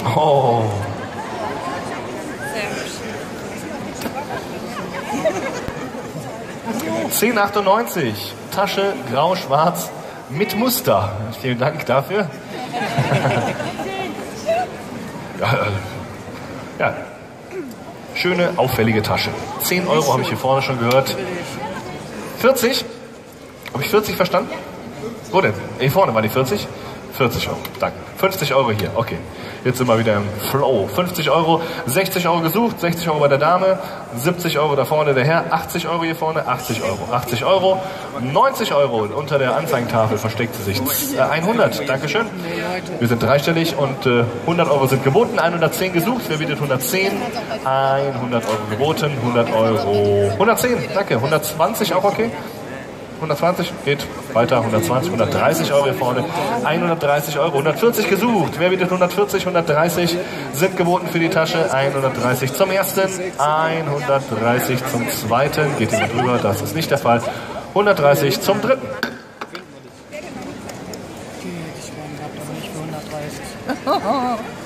Oh. Sehr 10,98. Tasche grau-schwarz mit Muster. Vielen Dank dafür. Ja. Schöne, auffällige Tasche. 10 Euro habe ich hier vorne schon gehört. 40? Habe ich 40 verstanden? Wo denn? Hier vorne war die 40? 40 Euro, danke. 50 Euro hier, okay. Jetzt sind wir wieder im Flow. 50 Euro, 60 Euro gesucht, 60 Euro bei der Dame, 70 Euro da vorne der Herr, 80 Euro hier vorne, 80 Euro, 80 Euro, 90 Euro. Unter der Anzeigentafel versteckt sie sich. 100, Dankeschön. Wir sind dreistellig und 100 Euro sind geboten, 110 gesucht. Wer bietet 110? 100 Euro geboten, 100 Euro. 110, danke. 120 auch okay? 120 geht weiter, 120, 130 Euro hier vorne, 130 Euro, 140 gesucht. Wer bietet 140, 130 sind geboten für die Tasche, 130 zum ersten, 130 zum zweiten, geht jemand drüber, das ist nicht der Fall, 130 zum dritten. Ich habe aber nicht für 130.